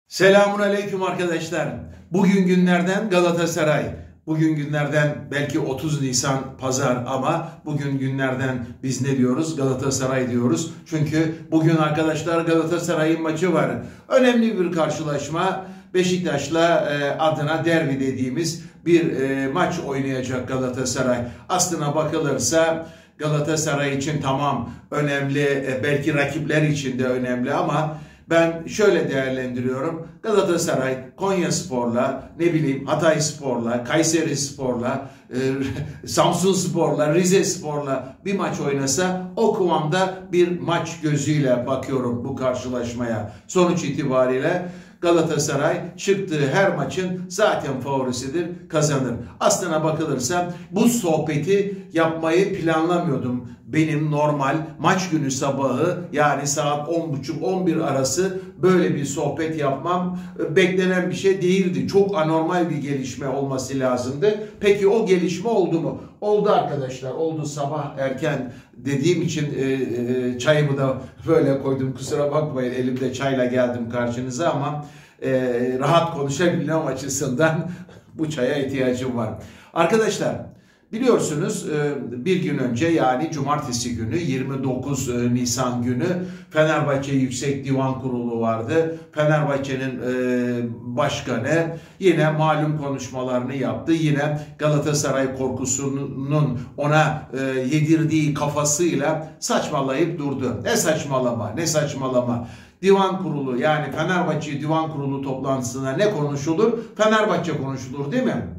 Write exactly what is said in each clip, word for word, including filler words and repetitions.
Selamun aleyküm arkadaşlar. Bugün günlerden Galatasaray. Bugün günlerden belki otuz Nisan pazar ama bugün günlerden biz ne diyoruz? Galatasaray diyoruz. Çünkü bugün arkadaşlar Galatasaray'ın maçı var. Önemli bir karşılaşma. Beşiktaş'la e, adına derbi dediğimiz bir e, maç oynayacak Galatasaray. Aslına bakılırsa Galatasaray için tamam önemli, e, belki rakipler için de önemli ama ben şöyle değerlendiriyorum. Galatasaray Konyaspor'la, ne bileyim Hatayspor'la, Kayserispor'la, e, Samsunspor'la, Rizespor'la bir maç oynasa o kıvamda bir maç gözüyle bakıyorum bu karşılaşmaya. Sonuç itibariyle Galatasaray çıktığı her maçın zaten favorisidir, kazanır. Aslına bakılırsa bu sohbeti yapmayı planlamıyordum. Benim normal maç günü sabahı yani saat on buçuk on bir arası böyle bir sohbet yapmam beklenen bir şey değildi. Çok anormal bir gelişme olması lazımdı. Peki o gelişme oldu mu? Oldu arkadaşlar. Oldu, sabah erken dediğim için e, e, çayımı da böyle koydum. Kusura bakmayın, elimde çayla geldim karşınıza ama e, rahat konuşabilmem açısından bu çaya ihtiyacım var. Arkadaşlar, biliyorsunuz bir gün önce yani cumartesi günü yirmi dokuz Nisan günü Fenerbahçe Yüksek Divan Kurulu vardı. Fenerbahçe'nin başkanı yine malum konuşmalarını yaptı. Yine Galatasaray korkusunun ona yedirdiği kafasıyla saçmalayıp durdu. Ne saçmalama, ne saçmalama. Divan kurulu yani Fenerbahçe Divan Kurulu toplantısında ne konuşulur? Fenerbahçe konuşulur değil mi?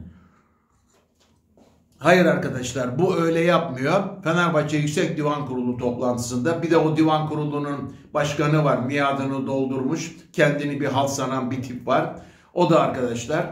Hayır arkadaşlar, bu öyle yapmıyor. Fenerbahçe Yüksek Divan Kurulu toplantısında bir de o divan kurulunun başkanı var. Miadını doldurmuş, kendini bir halt sanan bir tip var. O da arkadaşlar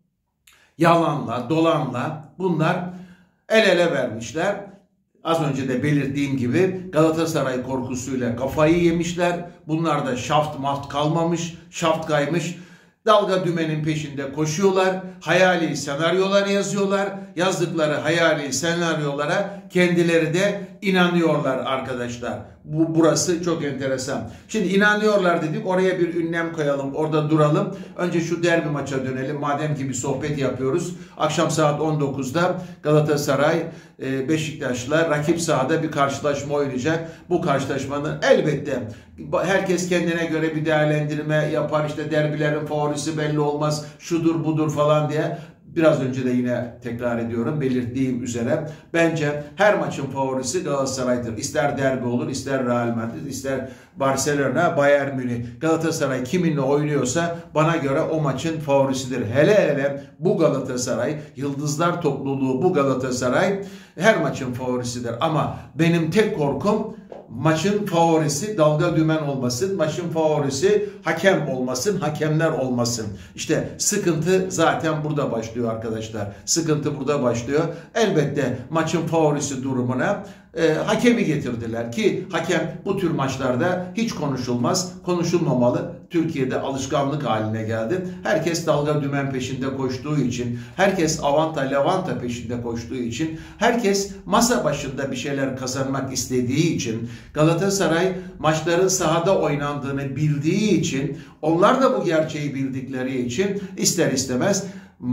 yalanla, dolanla bunlar el ele vermişler. Az önce de belirttiğim gibi Galatasaray korkusuyla kafayı yemişler. Bunlar da şaft maft kalmamış, şaft kaymış. Dalga dümenin peşinde koşuyorlar. Hayali senaryolar yazıyorlar. Yazdıkları hayali senaryolara kendileri de inanıyorlar arkadaşlar. Bu burası çok enteresan. Şimdi inanıyorlar dedik. Oraya bir ünlem koyalım. Orada duralım. Önce şu derbi maça dönelim. Madem ki bir sohbet yapıyoruz. Akşam saat on dokuzda Galatasaray Beşiktaş'la rakip sahada bir karşılaşma oynayacak. Bu karşılaşmanın elbette herkes kendine göre bir değerlendirme yapar. İşte derbilerin favorisi belli olmaz. Şudur budur falan diye. Biraz önce de yine tekrar ediyorum belirttiğim üzere bence her maçın favorisi Galatasaray'dır. İster derbi olur, ister Real Madrid, ister Barcelona, Bayern Münih. Galatasaray kiminle oynuyorsa bana göre o maçın favorisidir. Hele hele bu Galatasaray, yıldızlar topluluğu bu Galatasaray her maçın favorisidir. Ama benim tek korkum maçın favorisi dalga dümen olmasın, maçın favorisi hakem olmasın, hakemler olmasın. İşte sıkıntı zaten burada başlıyor arkadaşlar. Sıkıntı burada başlıyor. Elbette maçın favorisi durumuna e, hakemi getirdiler ki hakem bu tür maçlarda hiç konuşulmaz, konuşulmamalı. Türkiye'de alışkanlık haline geldi. Herkes dalga dümen peşinde koştuğu için, herkes avanta lavanta peşinde koştuğu için, herkes masa başında bir şeyler kazanmak istediği için, Galatasaray maçların sahada oynandığını bildiği için, onlar da bu gerçeği bildikleri için ister istemez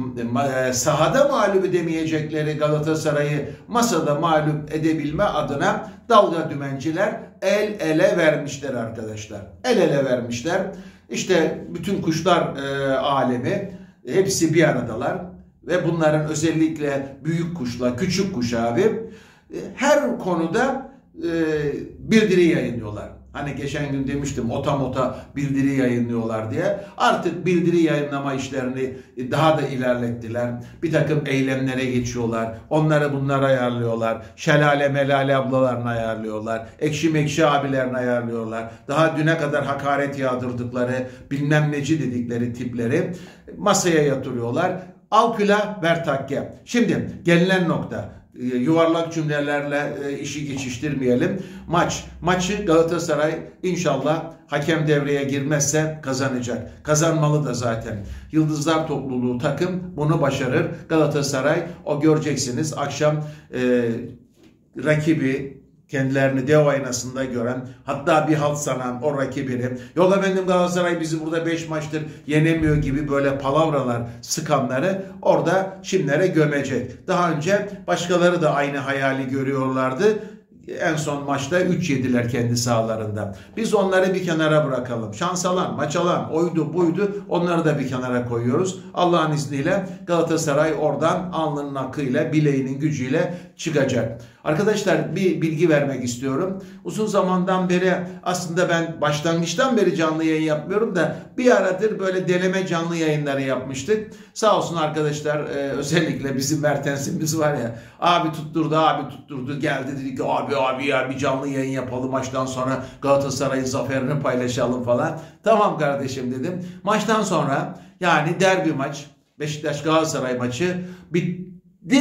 sahada mağlup edemeyecekleri Galatasaray'ı masada mağlup edebilme adına dalga dümenciler el ele vermişler arkadaşlar. El ele vermişler. İşte bütün kuşlar e, alemi hepsi bir aradalar ve bunların özellikle büyük kuşla küçük kuş abi e, her konuda e, bildiri yayınlıyorlar. Hani geçen gün demiştim otamota bildiri yayınlıyorlar diye. Artık bildiri yayınlama işlerini daha da ilerlettiler. Bir takım eylemlere geçiyorlar. Onları bunları ayarlıyorlar. Şelale melale ablalarını ayarlıyorlar. Ekşi mekşi abilerini ayarlıyorlar. Daha düne kadar hakaret yağdırdıkları bilmem neci dedikleri tipleri masaya yatırıyorlar. Al külah ver takke. Şimdi gelinen nokta. Yuvarlak cümlelerle işi geçiştirmeyelim. Maç. Maçı Galatasaray inşallah hakem devreye girmezse kazanacak. Kazanmalı da zaten. Yıldızlar topluluğu takım bunu başarır. Galatasaray o göreceksiniz akşam e, rakibi kendilerini dev aynasında gören, hatta bir halt sanan o rakibini, yok efendim Galatasaray bizi burada beş maçtır yenemiyor gibi böyle palavralar sıkanları orada şimdilere gömecek. Daha önce başkaları da aynı hayali görüyorlardı. En son maçta üç yediler kendi sahalarında. Biz onları bir kenara bırakalım. Şans alan, maç alan, oydu buydu, onları da bir kenara koyuyoruz. Allah'ın izniyle Galatasaray oradan alnının akıyla, bileğinin gücüyle çıkacak. Arkadaşlar bir bilgi vermek istiyorum. Uzun zamandan beri aslında ben başlangıçtan beri canlı yayın yapmıyorum da bir aradır böyle deneme canlı yayınları yapmıştık. Sağ olsun arkadaşlar, e, özellikle bizim Mertens'imiz var ya, abi tutturdu abi tutturdu geldi dedi ki abi abi ya bir canlı yayın yapalım maçtan sonra Galatasaray'ın zaferini paylaşalım falan. Tamam kardeşim dedim. Maçtan sonra yani derbi maç, Beşiktaş Galatasaray maçı bitti.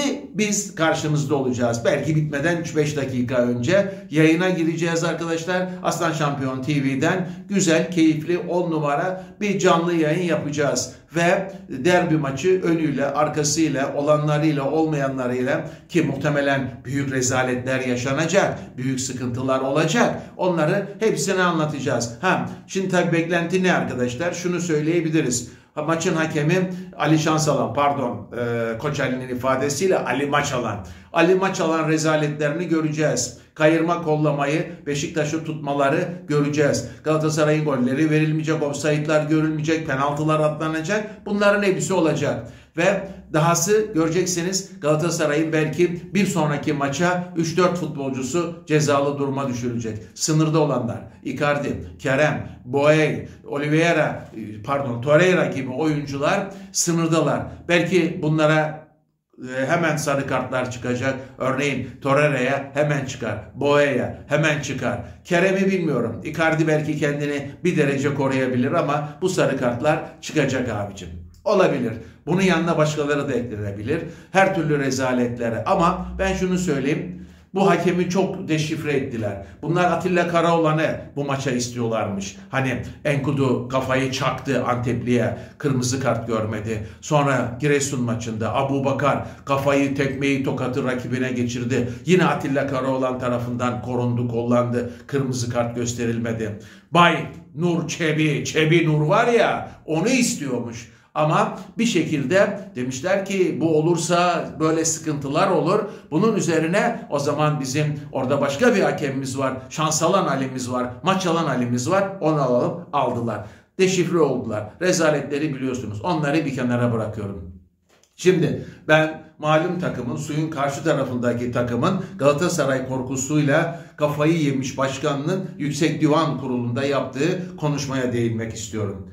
Biz karşınızda olacağız. Belki bitmeden üç beş dakika önce yayına gireceğiz arkadaşlar. Aslan Şampiyon T V'den güzel, keyifli on numara bir canlı yayın yapacağız. Ve derbi maçı önüyle, arkasıyla, olanlarıyla, olmayanlarıyla, ki muhtemelen büyük rezaletler yaşanacak, büyük sıkıntılar olacak. Onları hepsini anlatacağız. Ha, şimdi tabii beklenti ne arkadaşlar? Şunu söyleyebiliriz. Maçın hakemi Ali Şansalan, pardon e, Koç Ali'nin ifadesiyle Ali Maçalan. Ali Maçalan rezaletlerini göreceğiz. Kayırma kollamayı, Beşiktaş'ı tutmaları göreceğiz. Galatasaray'ın golleri verilmeyecek, ofsaytlar görülmeyecek, penaltılar atlanacak. Bunların hepsi olacak. Ve dahası göreceksiniz Galatasaray'ın belki bir sonraki maça üç dört futbolcusu cezalı duruma düşürülecek. Sınırda olanlar Icardi, Kerem, Boey, Oliveira, pardon Torreira gibi oyuncular sınırdalar. Belki bunlara hemen sarı kartlar çıkacak. Örneğin Torreira'ya hemen çıkar. Boeya'ya hemen çıkar. Kerem'i bilmiyorum. Icardi belki kendini bir derece koruyabilir ama bu sarı kartlar çıkacak abicim. Olabilir. Bunun yanına başkaları da eklenebilir. Her türlü rezaletlere. Ama ben şunu söyleyeyim. Bu hakemi çok deşifre ettiler. Bunlar Atilla Karaoğlan'ı bu maça istiyorlarmış. Hani Enkudu kafayı çaktı Antepli'ye. Kırmızı kart görmedi. Sonra Giresun maçında Abubakar kafayı, tekmeyi, tokatı rakibine geçirdi. Yine Atilla Karaoğlan tarafından korundu, kollandı. Kırmızı kart gösterilmedi. Bay Nur Çebi, Çebi Nur var ya, onu istiyormuş. Ama bir şekilde demişler ki bu olursa böyle sıkıntılar olur. Bunun üzerine o zaman bizim orada başka bir hakemimiz var. Şans alan Ali'miz var. Maç alan Ali'miz var. Onu alalım, aldılar. Deşifre oldular. Rezaletleri biliyorsunuz. Onları bir kenara bırakıyorum. Şimdi ben malum takımın, suyun karşı tarafındaki takımın Galatasaray korkusuyla kafayı yemiş başkanının Yüksek Divan Kurulu'nda yaptığı konuşmaya değinmek istiyorum.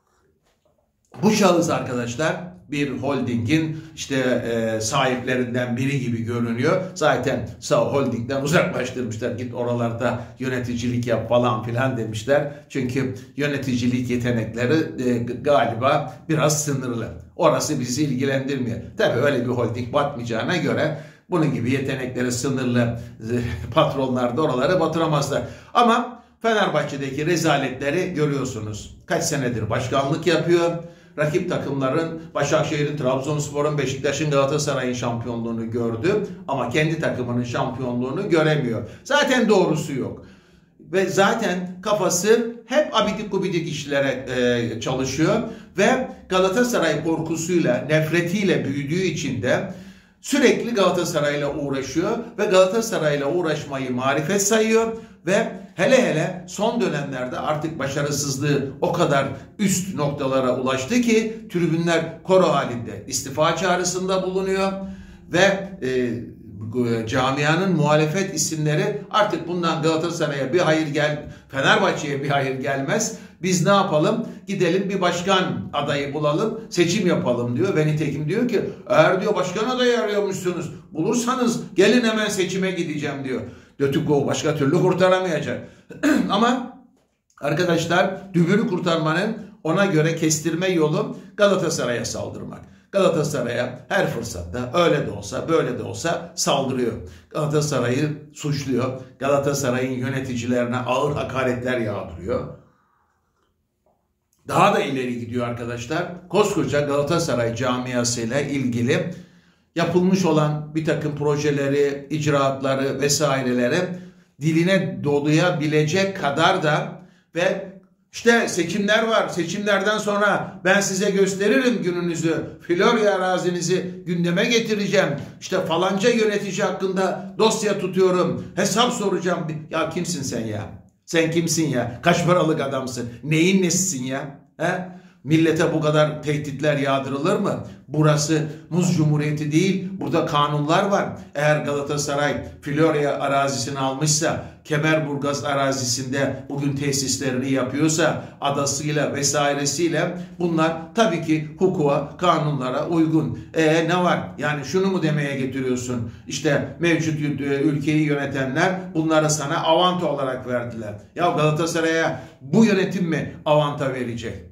Bu şahıs arkadaşlar bir holdingin işte e, sahiplerinden biri gibi görünüyor. Zaten sağ holdingden uzaklaştırmışlar. Git oralarda yöneticilik yap falan filan demişler. Çünkü yöneticilik yetenekleri e, galiba biraz sınırlı. Orası bizi ilgilendirmiyor. Tabii öyle bir holding batmayacağına göre bunun gibi yetenekleri sınırlı e, patronlar da oraları batıramazlar. Ama Fenerbahçe'deki rezaletleri görüyorsunuz. Kaç senedir başkanlık yapıyor. Rakip takımların, Başakşehir'in, Trabzonspor'un, Beşiktaş'ın, Galatasaray'ın şampiyonluğunu gördü. Ama kendi takımının şampiyonluğunu göremiyor. Zaten doğrusu yok. Ve zaten kafası hep abidik gubidik işlere e, çalışıyor. Ve Galatasaray korkusuyla, nefretiyle büyüdüğü için de sürekli Galatasaray'la uğraşıyor. Ve Galatasaray'la uğraşmayı marifet sayıyor. Ve hele hele son dönemlerde artık başarısızlığı o kadar üst noktalara ulaştı ki tribünler koro halinde istifa çağrısında bulunuyor. Ve e, camianın muhalefet isimleri artık bundan Galatasaray'a bir hayır gel, Fenerbahçe'ye bir hayır gelmez. Biz ne yapalım? Gidelim bir başkan adayı bulalım, seçim yapalım diyor. Ve nitekim diyor ki eğer diyor başkan adayı arıyormuşsunuz, bulursanız gelin hemen seçime gideceğim diyor. Dötüko başka türlü kurtaramayacak. Ama arkadaşlar dübürü kurtarmanın ona göre kestirme yolu Galatasaray'a saldırmak. Galatasaray'a her fırsatta öyle de olsa böyle de olsa saldırıyor. Galatasaray'ı suçluyor. Galatasaray'ın yöneticilerine ağır hakaretler yağdırıyor. Daha da ileri gidiyor arkadaşlar. Koskoca Galatasaray camiasıyla ilgili yapılmış olan bir takım projeleri, icraatları vesaireleri diline dolayabilecek kadar da ve işte seçimler var. Seçimlerden sonra ben size gösteririm gününüzü. Florya arazinizi gündeme getireceğim. İşte falanca yönetici hakkında dosya tutuyorum. Hesap soracağım. Ya kimsin sen ya? Sen kimsin ya? Kaç paralık adamsın? Neyin nesisin ya? He? Millete bu kadar tehditler yağdırılır mı? Burası Muz Cumhuriyeti değil. Burada kanunlar var. Eğer Galatasaray Florya arazisini almışsa, Kemerburgaz arazisinde bugün tesislerini yapıyorsa, adasıyla vesairesiyle, bunlar tabii ki hukuka, kanunlara uygun. E ne var? Yani şunu mu demeye getiriyorsun? İşte mevcut ülkeyi yönetenler bunları sana avanta olarak verdiler. Ya Galatasaray'a bu yönetim mi avanta verecek?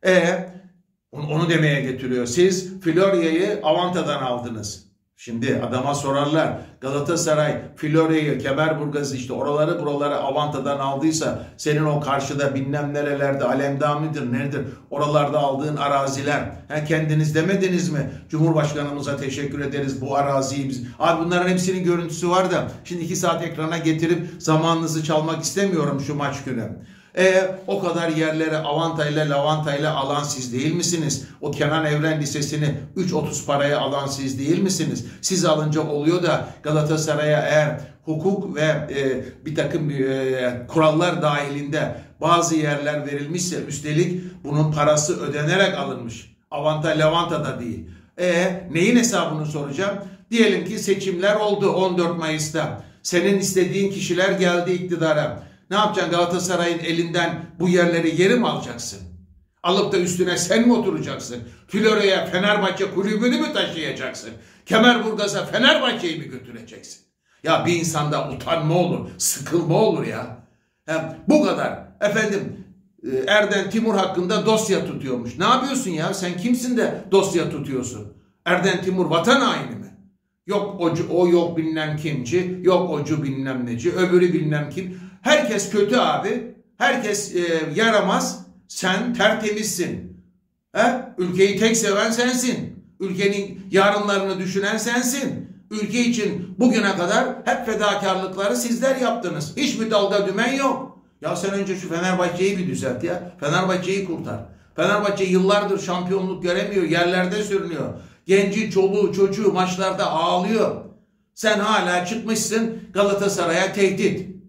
E onu demeye getiriyor. Siz Florya'yı Avanta'dan aldınız. Şimdi adama sorarlar. Galatasaray Florya'yı, Kemerburgaz'ı, işte oraları buraları Avanta'dan aldıysa, senin o karşıda bilmem nerelerde Alemdağ mıdır nedir? Oralarda aldığın araziler. He, kendiniz demediniz mi? Cumhurbaşkanımıza teşekkür ederiz bu araziyi biz. Abi bunların hepsinin görüntüsü var da şimdi iki saat ekrana getirip zamanınızı çalmak istemiyorum şu maç günü. E, o kadar yerlere avantayla lavantayla alan siz değil misiniz? O Kenan Evren Lisesi'ni üç otuz paraya alan siz değil misiniz? Siz alınca oluyor da Galatasaray'a eğer hukuk ve e, bir takım e, kurallar dahilinde bazı yerler verilmişse, üstelik bunun parası ödenerek alınmış. Avanta lavanta da değil. E, neyin hesabını soracağım? Diyelim ki seçimler oldu on dört Mayıs'ta. Senin istediğin kişiler geldi iktidara. Ne yapacaksın? Galatasaray'ın elinden bu yerleri geri mi alacaksın? Alıp da üstüne sen mi oturacaksın? Florya'ya Fenerbahçe kulübünü mü taşıyacaksın? Kemerburgaz'a Fenerbahçe'yi mi götüreceksin? Ya bir insanda utanma olur, sıkılma olur ya. Hem bu kadar. Efendim Erden Timur hakkında dosya tutuyormuş. Ne yapıyorsun ya? Sen kimsin de dosya tutuyorsun? Erden Timur vatan haini mi? Yok ocu, o yok bilmem kimci, yok ocu bilmem neci, öbürü bilmem kim. Herkes kötü abi. Herkes e, yaramaz. Sen tertemizsin. He? Ülkeyi tek seven sensin. Ülkenin yarınlarını düşünen sensin. Ülke için bugüne kadar hep fedakarlıkları sizler yaptınız. Hiçbir dalga dümen yok. Ya sen önce şu Fenerbahçe'yi bir düzelt ya. Fenerbahçe'yi kurtar. Fenerbahçe yıllardır şampiyonluk göremiyor. Yerlerde sürünüyor. Genci, çoluğu, çocuğu maçlarda ağlıyor. Sen hala çıkmışsın Galatasaray'a tehdit.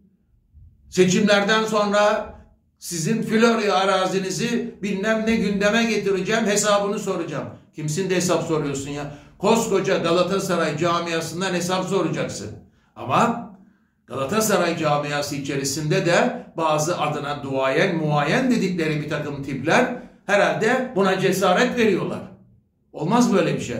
Seçimlerden sonra sizin Florya arazinizi bilmem ne gündeme getireceğim, hesabını soracağım. Kimsin de hesap soruyorsun ya? Koskoca Galatasaray camiasından hesap soracaksın. Ama Galatasaray camiası içerisinde de bazı adına duayen, muayen dedikleri bir takım tipler herhalde buna cesaret veriyorlar. Olmaz böyle bir şey.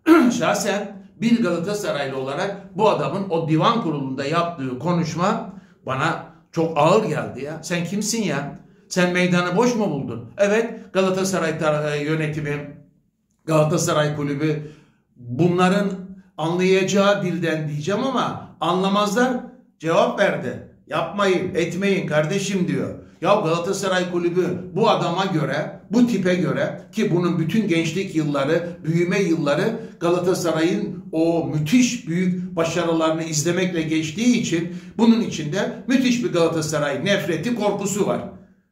Şahsen bir Galatasaraylı olarak bu adamın o divan kurulunda yaptığı konuşma bana çok ağır geldi ya. Sen kimsin ya? Sen meydanı boş mu buldun? Evet, Galatasaray yönetimi, Galatasaray kulübü bunların anlayacağı dilden diyeceğim ama anlamazlar. Cevap verdi. Yapmayın, etmeyin kardeşim diyor. Ya Galatasaray kulübü bu adama göre, bu tipe göre, ki bunun bütün gençlik yılları, büyüme yılları Galatasaray'ın o müthiş büyük başarılarını izlemekle geçtiği için bunun içinde müthiş bir Galatasaray nefreti, korkusu var.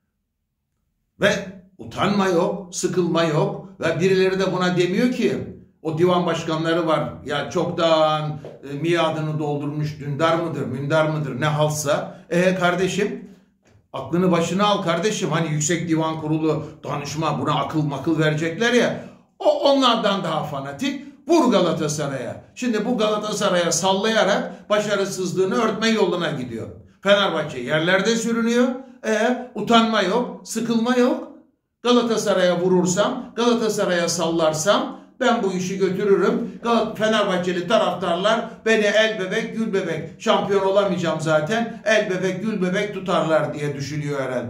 Ve utanma yok, sıkılma yok ve birileri de buna demiyor ki, o divan başkanları var ya, çoktan e, miadını doldurmuş, dündar mıdır, mündar mıdır ne halsa. E kardeşim, aklını başına al kardeşim. Hani Yüksek Divan Kurulu danışma, buna akıl makıl verecekler ya. O onlardan daha fanatik. Vur Galatasaray'a. Şimdi bu Galatasaray'a sallayarak başarısızlığını örtme yoluna gidiyor. Fenerbahçe yerlerde sürünüyor. E utanma yok, sıkılma yok. Galatasaray'a vurursam, Galatasaray'a sallarsam ben bu işi götürürüm. Fenerbahçeli taraftarlar beni el bebek gül bebek, şampiyon olamayacağım zaten, el bebek gül bebek tutarlar diye düşünüyor herhalde.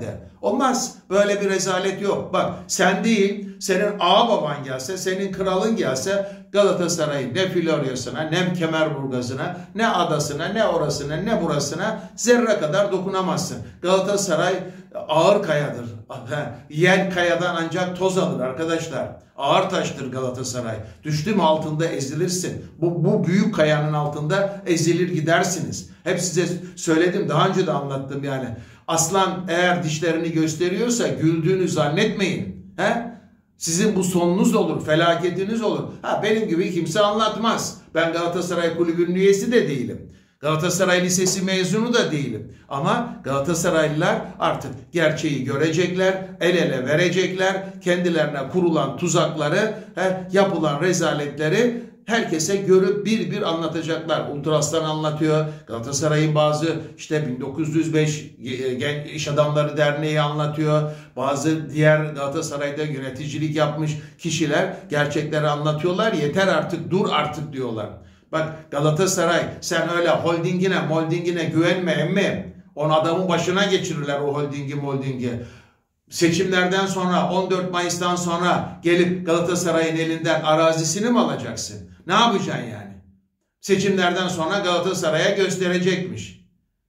Olmaz. Böyle bir rezalet yok. Bak sen değil, senin ağa baban gelse, senin kralın gelse Galatasaray'ın ne Florya'sına, ne Kemerburgaz'ına, ne adasına, ne orasına, ne burasına zerre kadar dokunamazsın. Galatasaray ağır kayadır. Yen kayadan ancak toz alır arkadaşlar. Ağır taştır Galatasaray. Düştü mü altında ezilirsin. Bu, bu büyük kayanın altında ezilir gidersiniz. Hep size söyledim, daha önce de anlattım yani. Aslan eğer dişlerini gösteriyorsa güldüğünü zannetmeyin. He? Sizin bu sonunuz olur, felaketiniz olur. Ha, benim gibi kimse anlatmaz. Ben Galatasaray Kulübü'nün üyesi de değilim. Galatasaray Lisesi mezunu da değilim. Ama Galatasaraylılar artık gerçeği görecekler, el ele verecekler. Kendilerine kurulan tuzakları, he, yapılan rezaletleri herkese görüp bir bir anlatacaklar. Ultraslan anlatıyor. Galatasaray'ın bazı işte bin dokuz yüz beş Genç İş Adamları Derneği anlatıyor. Bazı diğer Galatasaray'da yöneticilik yapmış kişiler gerçekleri anlatıyorlar. Yeter artık, dur artık diyorlar. Bak Galatasaray, sen öyle holdingine moldingine güvenme emmi. Onu adamın başına geçirirler o holdingi moldingi. Seçimlerden sonra, on dört Mayıs'tan sonra gelip Galatasaray'ın elinden arazisini mi alacaksın? Ne yapacaksın yani? Seçimlerden sonra Galatasaray'a gösterecekmiş.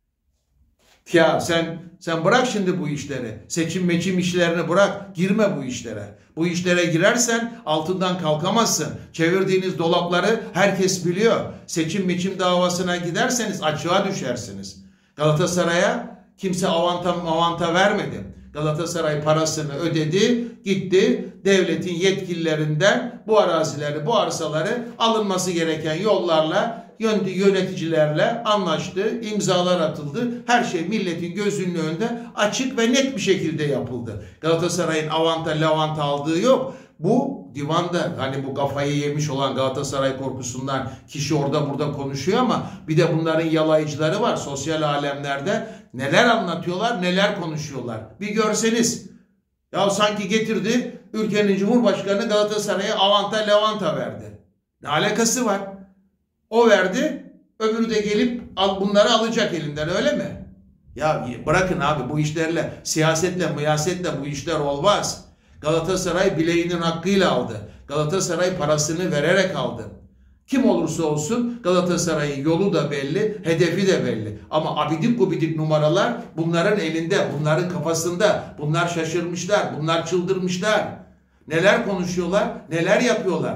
Ya sen sen bırak şimdi bu işleri. Seçim meçim işlerini bırak. Girme bu işlere. Bu işlere girersen altından kalkamazsın. Çevirdiğiniz dolapları herkes biliyor. Seçim meçim davasına giderseniz açığa düşersiniz. Galatasaray'a kimse avanta avanta vermedi. Galatasaray parasını ödedi, gitti devletin yetkililerinden bu arazileri, bu arsaları alınması gereken yollarla, yöneticilerle anlaştı, imzalar atıldı. Her şey milletin gözünün önünde açık ve net bir şekilde yapıldı. Galatasaray'ın avanta lavanta aldığı yok. Bu divanda hani bu kafayı yemiş olan Galatasaray korkusundan kişi orada burada konuşuyor ama bir de bunların yalayıcıları var sosyal alemlerde. Neler anlatıyorlar, neler konuşuyorlar. Bir görseniz. Ya sanki getirdi ülkenin Cumhurbaşkanı Galatasaray'a avanta lavanta verdi. Ne alakası var? O verdi, öbürü de gelip al, bunları alacak elinden, öyle mi? Ya bırakın abi, bu işlerle, siyasetle, miyasetle bu işler olmaz. Galatasaray bileğinin hakkıyla aldı. Galatasaray parasını vererek aldı. Kim olursa olsun Galatasaray'ın yolu da belli, hedefi de belli. Ama abidik gubidik numaralar bunların elinde, bunların kafasında. Bunlar şaşırmışlar, bunlar çıldırmışlar. Neler konuşuyorlar, neler yapıyorlar.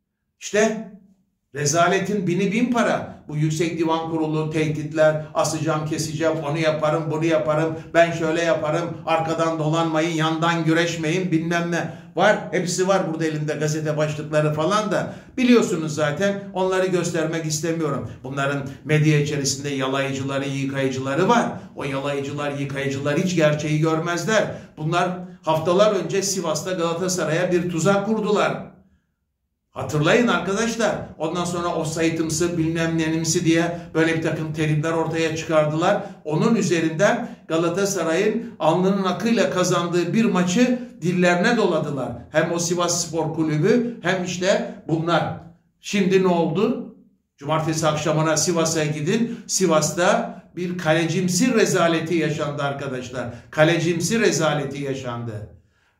İşte rezaletin bini bin para. Bu Yüksek Divan Kurulu tehditler, asacağım, keseceğim, onu yaparım, bunu yaparım, ben şöyle yaparım, arkadan dolanmayın, yandan güreşmeyin, bilmem ne. Var, hepsi var burada elimde, gazete başlıkları falan da. Biliyorsunuz zaten, onları göstermek istemiyorum. Bunların medya içerisinde yalayıcıları, yıkayıcıları var. O yalayıcılar, yıkayıcılar hiç gerçeği görmezler. Bunlar haftalar önce Sivas'ta Galatasaray'a bir tuzak kurdular. Hatırlayın arkadaşlar. Ondan sonra o sayıtımsı bilmem nenimsi diye böyle bir takım terimler ortaya çıkardılar. Onun üzerinden Galatasaray'ın alnının akıyla kazandığı bir maçı dillerine doladılar. Hem o Sivas Spor Kulübü hem işte bunlar. Şimdi ne oldu? Cumartesi akşamına Sivas'a gidin. Sivas'ta bir kalecimsi rezaleti yaşandı arkadaşlar. Kalecimsi rezaleti yaşandı.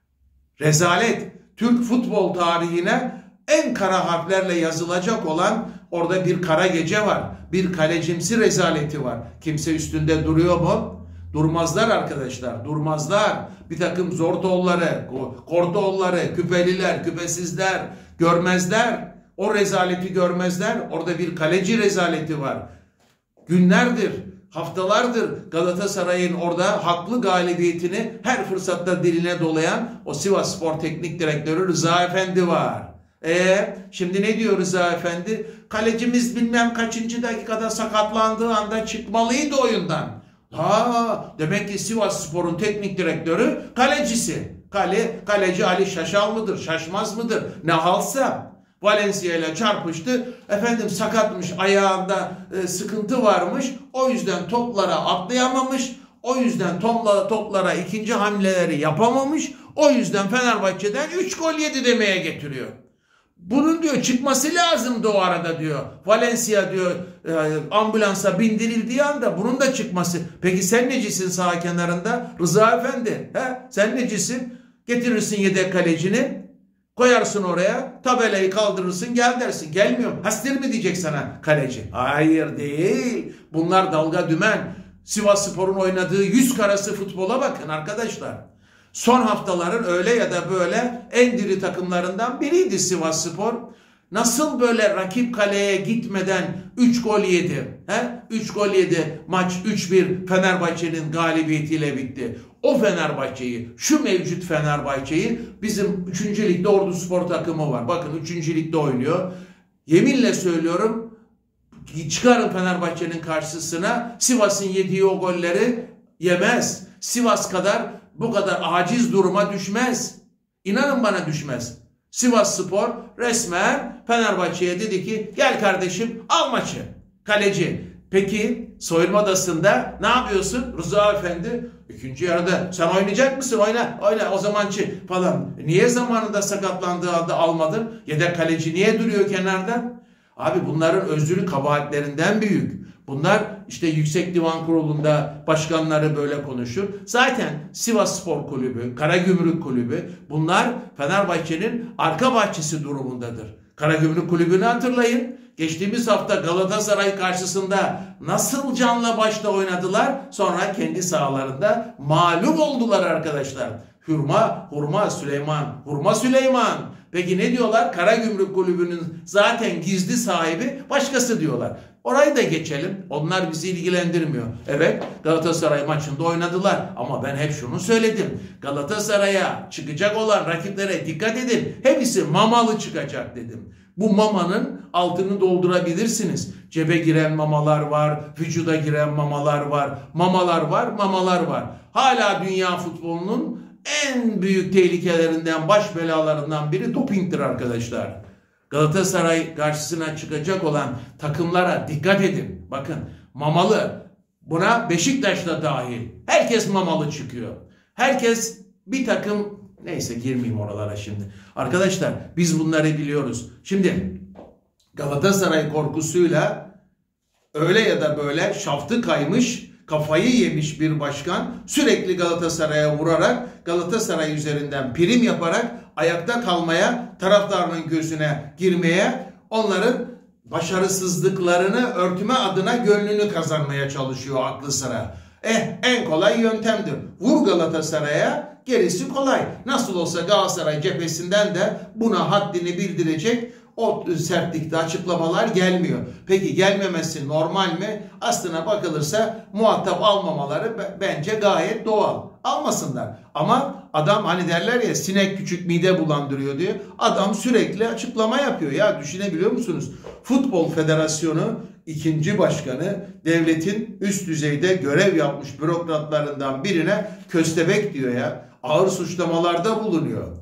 Rezalet. Türk futbol tarihine en kara harflerle yazılacak olan orada bir kara gece var. Bir kalecimsi rezaleti var. Kimse üstünde duruyor mu? Durmazlar arkadaşlar. Durmazlar. Bir takım zortoğulları, kortoğulları, küpeliler, küpesizler görmezler. O rezaleti görmezler. Orada bir kaleci rezaleti var. Günlerdir, haftalardır Galatasaray'ın orada haklı galibiyetini her fırsatta diline dolayan o Sivas Spor Teknik Direktörü Rıza Efendi var. Ee, şimdi ne diyor Rıza Efendi? Kalecimiz bilmem kaçıncı dakikada sakatlandığı anda çıkmalıydı oyundan. Ha, demek ki Sivas Spor'un teknik direktörü kalecisi. Kale, kaleci Ali Şaşal mıdır, Şaşmaz mıdır? Ne halsa. Valencia ile çarpıştı. Efendim sakatmış, ayağında e, sıkıntı varmış. O yüzden toplara atlayamamış. O yüzden topla, toplara ikinci hamleleri yapamamış. O yüzden Fenerbahçe'den üç gol yedi demeye getiriyor. Bunun diyor çıkması lazımdı o arada diyor. Valencia diyor e, ambulansa bindirildiği anda bunun da çıkması. Peki sen necisin saha kenarında? Rıza Efendi. He? Sen necisin? Getirirsin yedek kalecini. Koyarsın oraya. Tabelayı kaldırırsın. Gel dersin. Gelmiyorum. Hastir mi diyecek sana kaleci? Hayır değil. Bunlar dalga dümen. Sivasspor'un oynadığı yüz karası futbola bakın arkadaşlar. Son haftaların öyle ya da böyle en diri takımlarından biriydi Sivasspor. Nasıl böyle rakip kaleye gitmeden üç gol yedi? He? üç gol yedi. Maç üç bir Fenerbahçe'nin galibiyetiyle bitti. O Fenerbahçe'yi, şu mevcut Fenerbahçe'yi bizim üçüncü ligde Orduspor takımı var. Bakın üçüncü ligde oynuyor. Yeminle söylüyorum çıkarın Fenerbahçe'nin karşısına Sivas'ın yediği o golleri yemez. Sivas kadar bu kadar aciz duruma düşmez. İnanın bana düşmez. Sivasspor resmen Fenerbahçe'ye dedi ki gel kardeşim al maçı. Kaleci. Peki soyunma odasında ne yapıyorsun? Rıza Efendi ikinci yarıda sen oynayacak mısın? Oyna, oyna o zaman çık falan. Niye zamanında sakatlandığı halde almadın? Yedek kaleci niye duruyor kenarda? Abi bunların özrü kabahatlerinden büyük. Bunlar işte Yüksek Divan Kurulu'nda başkanları böyle konuşur. Zaten Sivasspor Kulübü, Karagümrük Kulübü bunlar Fenerbahçe'nin arka bahçesi durumundadır. Karagümrük Kulübü'nü hatırlayın. Geçtiğimiz hafta Galatasaray karşısında nasıl canla başla oynadılar, sonra kendi sahalarında mağlup oldular arkadaşlar. Hurma, hurma Süleyman, hurma Süleyman. Peki ne diyorlar? Karagümrük Kulübü'nün zaten gizli sahibi başkası diyorlar. Orayı da geçelim. Onlar bizi ilgilendirmiyor. Evet, Galatasaray maçında oynadılar. Ama ben hep şunu söyledim. Galatasaray'a çıkacak olan rakiplere dikkat edin. Hepsi mamalı çıkacak dedim. Bu mamanın altını doldurabilirsiniz. Cebe giren mamalar var, vücuda giren mamalar var, mamalar var, mamalar var. Hala dünya futbolunun en büyük tehlikelerinden, baş belalarından biri dopingtir arkadaşlar. Galatasaray karşısına çıkacak olan takımlara dikkat edin. Bakın mamalı, buna Beşiktaş da dahil. Herkes mamalı çıkıyor. Herkes bir takım, neyse girmeyeyim oralara şimdi. Arkadaşlar biz bunları biliyoruz. Şimdi Galatasaray korkusuyla öyle ya da böyle şaftı kaymış, kafayı yemiş bir başkan sürekli Galatasaray'a vurarak, Galatasaray üzerinden prim yaparak ayakta kalmaya, taraftarının gözüne girmeye, onların başarısızlıklarını örtme adına gönlünü kazanmaya çalışıyor aklı sıra. Eh en kolay yöntemdir. Vur Galatasaray'a, gerisi kolay. Nasıl olsa Galatasaray cephesinden de buna haddini bildirecek o sertlikte açıklamalar gelmiyor. Peki gelmemesi normal mi? Aslına bakılırsa muhatap almamaları bence gayet doğal. Almasınlar. Ama adam hani derler ya sinek küçük mide bulandırıyor diyor. Adam sürekli açıklama yapıyor. Ya düşünebiliyor musunuz? Futbol Federasyonu ikinci başkanı devletin üst düzeyde görev yapmış bürokratlarından birine köstebek diyor ya. Ağır suçlamalarda bulunuyor.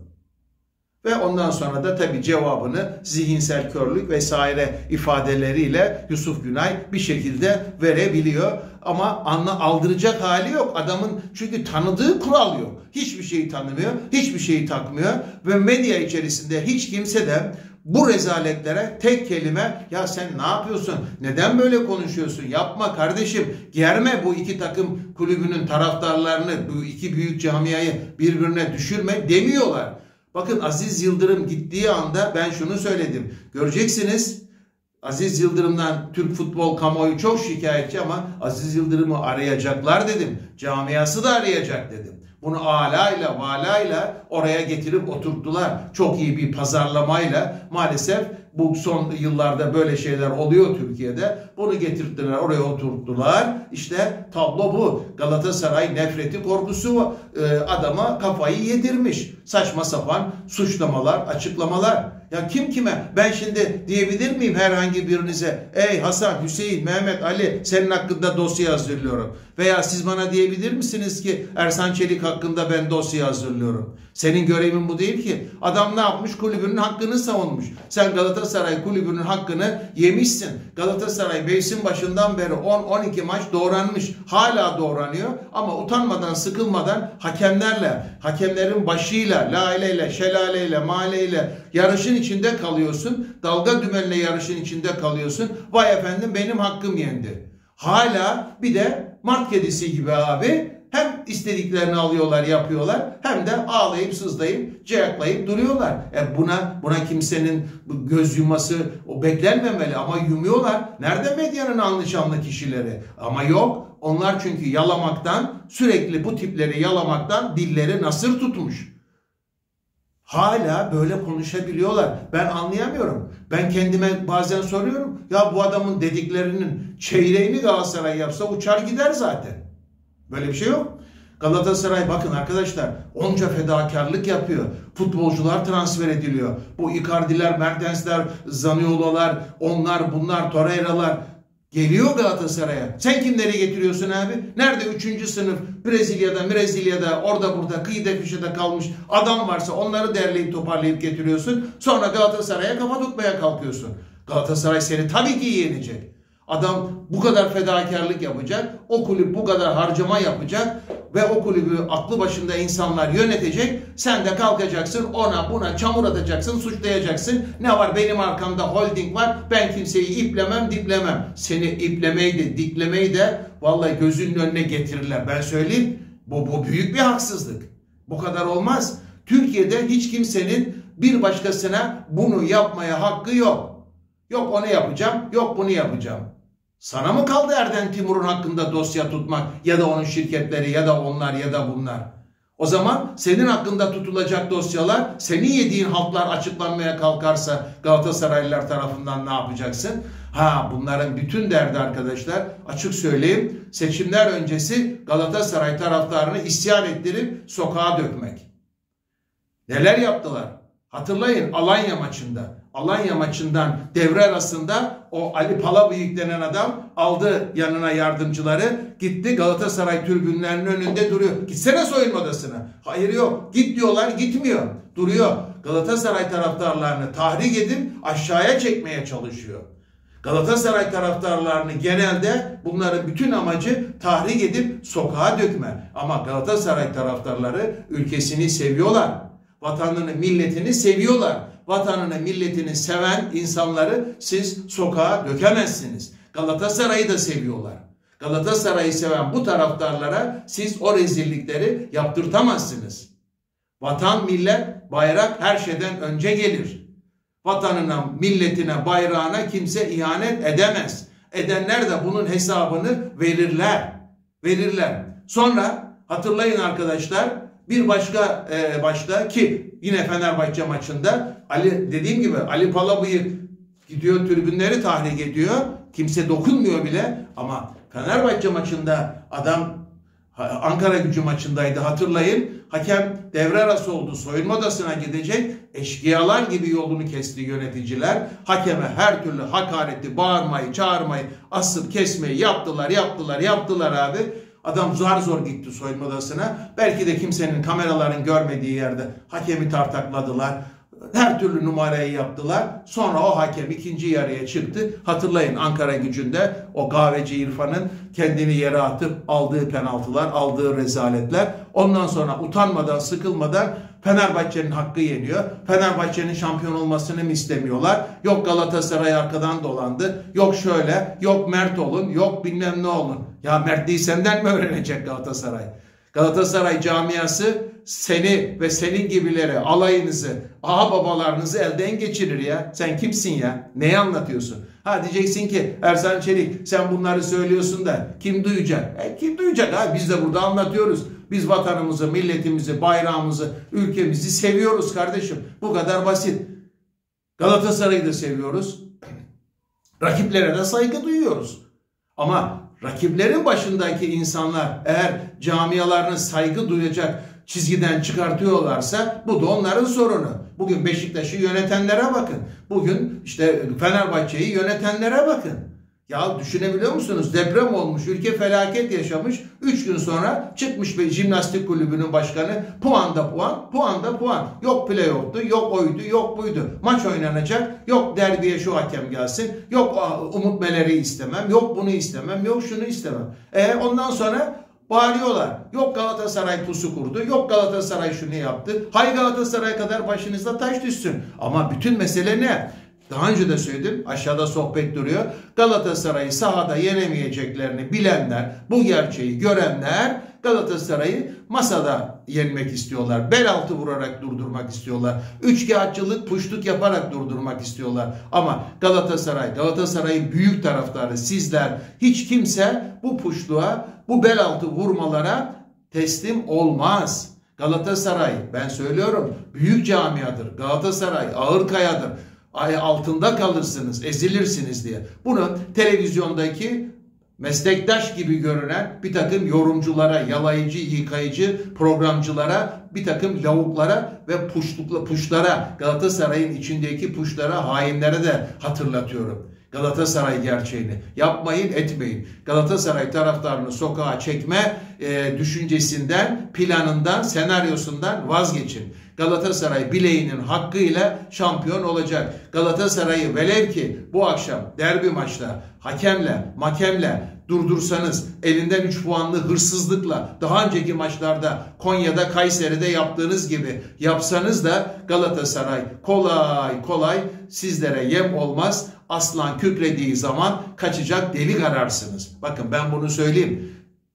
Ve ondan sonra da tabii cevabını zihinsel körlük vesaire ifadeleriyle Yusuf Günay bir şekilde verebiliyor. Ama anla, aldıracak hali yok. Adamın çünkü tanıdığı kural yok. Hiçbir şeyi tanımıyor, hiçbir şeyi takmıyor. Ve medya içerisinde hiç kimse de bu rezaletlere tek kelime ya sen ne yapıyorsun? Neden böyle konuşuyorsun? Yapma kardeşim. Germe bu iki takım kulübünün taraftarlarını, bu iki büyük camiayı birbirine düşürme demiyorlar. Bakın Aziz Yıldırım gittiği anda ben şunu söyledim. Göreceksiniz Aziz Yıldırım'dan Türk futbol kamuoyu çok şikayetçi ama Aziz Yıldırım'ı arayacaklar dedim. Camiası da arayacak dedim. Bunu alayla valayla oraya getirip oturttular. Çok iyi bir pazarlamayla maalesef bu son yıllarda böyle şeyler oluyor Türkiye'de. Bunu getirttiler oraya oturttular. İşte tablo bu. Galatasaray nefreti korkusu adama kafayı yedirmiş. Saçma sapan suçlamalar, açıklamalar. Ya kim kime? Ben şimdi diyebilir miyim herhangi birinize? Ey Hasan, Hüseyin, Mehmet, Ali senin hakkında dosya hazırlıyorum. Veya siz bana diyebilir misiniz ki Ersan Çelik hakkında ben dosya hazırlıyorum. Senin görevin bu değil ki. Adam ne yapmış? Kulübünün hakkını savunmuş. Sen Galatasaray kulübünün hakkını yemişsin. Galatasaray mevsim başından beri on on iki maç doğranmış. Hala doğranıyor ama utanmadan, sıkılmadan hakemlerle, hakemlerin başıyla, laleyle, şelaleyle, mahalleyle yarışın içinde kalıyorsun. Dalga dümenle yarışın içinde kalıyorsun. Vay efendim benim hakkım yendi. Hala bir de Mart kedisi gibi abi hem istediklerini alıyorlar, yapıyorlar hem de ağlayıp sızlayıp cayaklayıp duruyorlar. E buna buna kimsenin göz yuması o beklenmemeli ama yumuyorlar. Nerede medyanın anlaşanlı kişileri? Ama yok. Onlar çünkü yalamaktan, sürekli bu tipleri yalamaktan dilleri nasır tutmuş. Hala böyle konuşabiliyorlar. Ben anlayamıyorum. Ben kendime bazen soruyorum. Ya bu adamın dediklerinin çeyreğini Galatasaray yapsa uçar gider zaten. Böyle bir şey yok. Galatasaray bakın arkadaşlar onca fedakarlık yapıyor. Futbolcular transfer ediliyor. Bu Icardi'ler, Mertens'ler, Zaniolo'lar, onlar bunlar, Torreira'lar geliyor Galatasaray'a. Sen kimleri getiriyorsun abi? Nerede üçüncü sınıf Brezilya'da, Brezilya'da, orada burada kıyıda köşede kalmış adam varsa onları derleyip toparlayıp getiriyorsun. Sonra Galatasaray'a kafa tutmaya kalkıyorsun. Galatasaray seni tabii ki yenecek. Adam bu kadar fedakarlık yapacak, o kulüp bu kadar harcama yapacak ve o kulübü aklı başında insanlar yönetecek. Sen de kalkacaksın ona buna çamur atacaksın, suçlayacaksın. Ne var benim arkamda holding var, ben kimseyi iplemem diplemem. Seni iplemeyi de diklemeyi de vallahi gözünün önüne getirirler. Ben söyleyeyim bu, bu büyük bir haksızlık. Bu kadar olmaz. Türkiye'de hiç kimsenin bir başkasına bunu yapmaya hakkı yok. Yok onu yapacağım, yok bunu yapacağım. Sana mı kaldı Erden Timur'un hakkında dosya tutmak ya da onun şirketleri ya da onlar ya da bunlar? O zaman senin hakkında tutulacak dosyalar senin yediğin halklar açıklanmaya kalkarsa Galatasaraylılar tarafından ne yapacaksın? Ha bunların bütün derdi arkadaşlar açık söyleyeyim seçimler öncesi Galatasaray taraftarını isyan ettirip sokağa dökmek. Neler yaptılar? Hatırlayın Alanya maçında. Alanya maçından devre arasında o Ali Palabıyık denen adam aldı yanına yardımcıları gitti Galatasaray tribünlerinin önünde duruyor. Gitsene soyunma odasına. Hayır yok. Git diyorlar gitmiyor. Duruyor. Galatasaray taraftarlarını tahrik edip aşağıya çekmeye çalışıyor. Galatasaray taraftarlarını genelde bunların bütün amacı tahrik edip sokağa dökme. Ama Galatasaray taraftarları ülkesini seviyorlar. Vatanını, milletini seviyorlar. Vatanını, milletini seven insanları siz sokağa dökemezsiniz. Galatasaray'ı da seviyorlar. Galatasaray'ı seven bu taraftarlara siz o rezillikleri yaptırtamazsınız. Vatan, millet, bayrak her şeyden önce gelir. Vatanına, milletine, bayrağına kimse ihanet edemez. Edenler de bunun hesabını verirler. Verirler. Sonra hatırlayın arkadaşlar bir başka e, başta ki yine Fenerbahçe maçında Ali dediğim gibi Ali Palabıyık gidiyor tribünleri tahrik ediyor. Kimse dokunmuyor bile ama Fenerbahçe maçında adam Ankara Gücü maçındaydı hatırlayın. Hakem devre arası oldu. Soyunma odasına gidecek. Eşkıyalar gibi yolunu kesti yöneticiler. Hakeme her türlü hakareti, bağırmayı, çağırmayı, asıp kesmeyi yaptılar, yaptılar, yaptılar abi. Adam zar zor gitti soyunma odasına. Belki de kimsenin kameraların görmediği yerde hakemi tartakladılar. Her türlü numarayı yaptılar. Sonra o hakem ikinci yarıya çıktı. Hatırlayın Ankara Gücü'nde o kahveci İrfan'ın kendini yere atıp aldığı penaltılar, aldığı rezaletler. Ondan sonra utanmadan, sıkılmadan Fenerbahçe'nin hakkı yeniyor. Fenerbahçe'nin şampiyon olmasını mı istemiyorlar? Yok Galatasaray arkadan dolandı. Yok şöyle, yok Mert olun, yok bilmem ne olun. Ya Mertliği senden mi öğrenecek Galatasaray? Galatasaray camiası seni ve senin gibileri, alayınızı, ağa babalarınızı elden geçirir ya. Sen kimsin ya? Neyi anlatıyorsun? Ha diyeceksin ki Ersan Çelik sen bunları söylüyorsun da kim duyacak? E, kim duyacak ha? Biz de burada anlatıyoruz. Biz vatanımızı, milletimizi, bayrağımızı, ülkemizi seviyoruz kardeşim. Bu kadar basit. Galatasaray'ı da seviyoruz. Rakiplere de saygı duyuyoruz. Ama rakiplerin başındaki insanlar eğer camialarına saygı duyacak çizgiden çıkartıyorlarsa bu da onların sorunu. Bugün Beşiktaş'ı yönetenlere bakın. Bugün işte Fenerbahçe'yi yönetenlere bakın. Ya düşünebiliyor musunuz? Deprem olmuş, ülke felaket yaşamış. üç gün sonra çıkmış bir jimnastik kulübünün başkanı. Puanda puan, puanda puan. Yok playoff'tu, yok oydu, yok buydu. Maç oynanacak. Yok derbiye şu hakem gelsin. Yok Umut Meler'i istemem. Yok bunu istemem. Yok şunu istemem. E ondan sonra bağırıyorlar. Yok Galatasaray pusu kurdu. Yok Galatasaray şunu yaptı. Hay Galatasaray kadar başınızda taş düşsün. Ama bütün mesele ne? Daha önce de söyledim, aşağıda sohbet duruyor. Galatasaray'ı sahada yenemeyeceklerini bilenler, bu gerçeği görenler Galatasaray'ı masada yenmek istiyorlar. Bel altı vurarak durdurmak istiyorlar. Üçkağıtçılık, puşluk yaparak durdurmak istiyorlar. Ama Galatasaray, Galatasaray'ın büyük taraftarı sizler, hiç kimse bu puşluğa, bu bel altı vurmalara teslim olmaz. Galatasaray, ben söylüyorum, büyük camiadır. Galatasaray ağır kayadır. Ay altında kalırsınız, ezilirsiniz diye. Bunu televizyondaki meslektaş gibi görünen bir takım yorumculara, yalayıcı, yıkayıcı programcılara, bir takım lavuklara ve puşlukla puşlara, Galatasaray'ın içindeki puşlara, hainlere de hatırlatıyorum. Galatasaray gerçeğini yapmayın, etmeyin. Galatasaray taraftarını sokağa çekme e, düşüncesinden, planından, senaryosundan vazgeçin. Galatasaray bileğinin hakkıyla şampiyon olacak. Galatasaray'ı velev ki bu akşam derbi maçta hakemle, makemle durdursanız, elinden üç puanlı hırsızlıkla daha önceki maçlarda Konya'da, Kayseri'de yaptığınız gibi yapsanız da Galatasaray kolay kolay sizlere yem olmaz. Aslan kükrediği zaman kaçacak delik ararsınız. Bakın ben bunu söyleyeyim.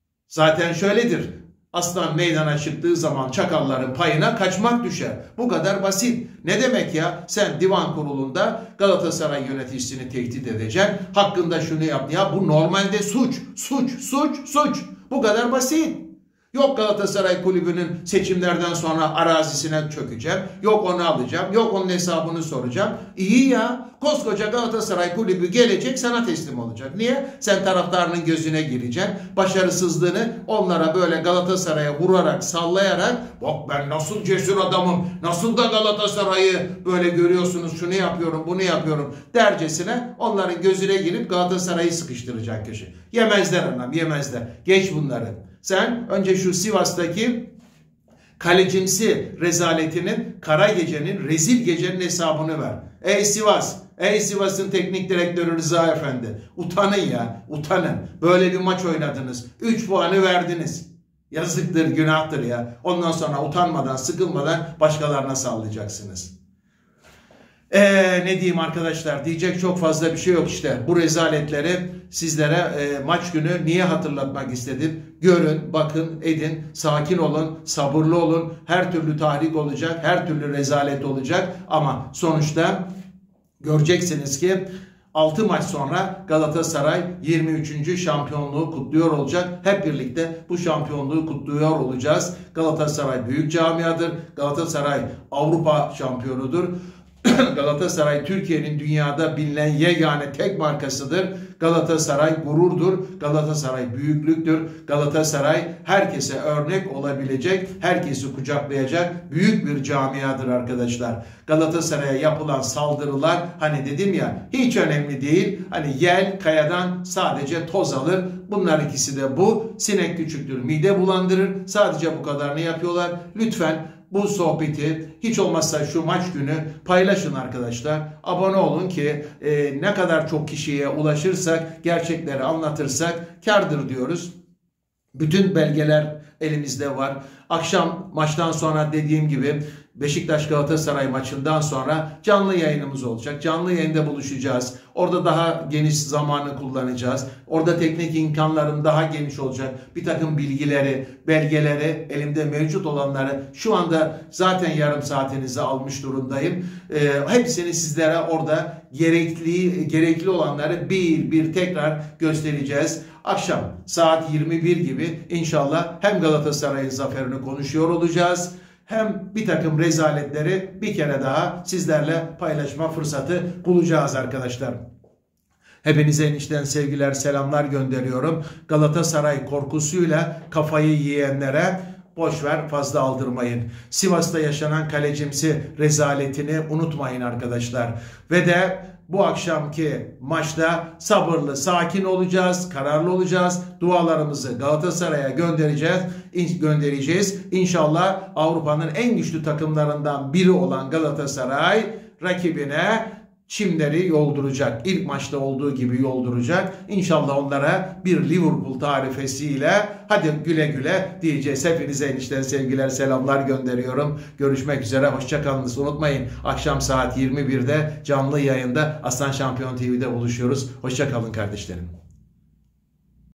Zaten şöyledir. Aslan meydana çıktığı zaman çakalların payına kaçmak düşer. Bu kadar basit. Ne demek ya? Sen divan kurulunda Galatasaray yöneticisini tehdit edeceksin. Hakkında şunu yap. Ya bu normalde suç. Suç, suç, suç. Bu kadar basit. Yok Galatasaray kulübünün seçimlerden sonra arazisine çökeceğim. Yok onu alacağım. Yok onun hesabını soracağım. İyi ya. Koskoca Galatasaray kulübü gelecek, sana teslim olacak. Niye? Sen taraftarının gözüne gireceksin. Başarısızlığını onlara böyle Galatasaray'a vurarak, sallayarak, bak ben nasıl cesur adamım, nasıl da Galatasaray'ı böyle görüyorsunuz, şunu yapıyorum, bunu yapıyorum dercesine onların gözüne girip Galatasaray'ı sıkıştıracak köşe. Yemezler anam, yemezler. Geç bunları. Sen önce şu Sivas'taki kalecimsi rezaletinin, kara gecenin, rezil gecenin hesabını ver. Ey Sivas, ey Sivas'ın teknik direktörü Rıza Efendi, utanın ya, utanın. Böyle bir maç oynadınız, üç puanı verdiniz. Yazıktır, günahtır ya. Ondan sonra utanmadan, sıkılmadan başkalarına sallayacaksınız. Ee, ne diyeyim arkadaşlar, diyecek çok fazla bir şey yok işte. Bu rezaletleri sizlere e, maç günü niye hatırlatmak istedim? Görün, bakın, edin, sakin olun, sabırlı olun. Her türlü tahrik olacak, her türlü rezalet olacak. Ama sonuçta göreceksiniz ki altı maç sonra Galatasaray yirmi üçüncü şampiyonluğu kutluyor olacak. Hep birlikte bu şampiyonluğu kutluyor olacağız. Galatasaray büyük camiadır. Galatasaray Avrupa şampiyonudur. Galatasaray Türkiye'nin dünyada bilinen yegane tek markasıdır. Galatasaray gururdur. Galatasaray büyüklüktür. Galatasaray herkese örnek olabilecek, herkesi kucaklayacak büyük bir camiadır arkadaşlar. Galatasaray'a yapılan saldırılar, hani dedim ya, hiç önemli değil. Hani yel kayadan sadece toz alır. Bunlar ikisi de bu. Sinek küçüktür, mide bulandırır. Sadece bu kadarını yapıyorlar. Lütfen bu sohbeti hiç olmazsa şu maç günü paylaşın arkadaşlar. Abone olun ki e, ne kadar çok kişiye ulaşırsak, gerçekleri anlatırsak kârdır diyoruz. Bütün belgeler elimizde var. Akşam maçtan sonra dediğim gibi Beşiktaş Galatasaray maçından sonra canlı yayınımız olacak. Canlı yayında buluşacağız. Orada daha geniş zamanı kullanacağız. Orada teknik imkanlarım daha geniş olacak. Bir takım bilgileri, belgeleri, elimde mevcut olanları şu anda zaten yarım saatinizi almış durumdayım. Ee, hepsini sizlere orada gerekli gerekli olanları bir bir tekrar göstereceğiz. Akşam saat yirmi bir gibi inşallah hem Galatasaray'ın zaferini konuşuyor olacağız, hem bir takım rezaletleri bir kere daha sizlerle paylaşma fırsatı bulacağız arkadaşlar. Hepinize enişten sevgiler, selamlar gönderiyorum. Galatasaray korkusuyla kafayı yiyenlere boş ver, fazla aldırmayın. Sivas'ta yaşanan kalecimsi rezaletini unutmayın arkadaşlar. Ve de bu akşamki maçta sabırlı, sakin olacağız, kararlı olacağız. Dualarımızı Galatasaray'a göndereceğiz. göndereceğiz. İnşallah Avrupa'nın en güçlü takımlarından biri olan Galatasaray rakibine çimleri yolduracak. İlk maçta olduğu gibi yolduracak. İnşallah onlara bir Liverpool tarifesiyle hadi güle güle diyeceğiz. Hepinize enişten sevgiler, selamlar gönderiyorum. Görüşmek üzere. Hoşçakalınız. Unutmayın, akşam saat yirmi birde canlı yayında Aslan Şampiyon T V'de buluşuyoruz. Hoşçakalın kardeşlerim.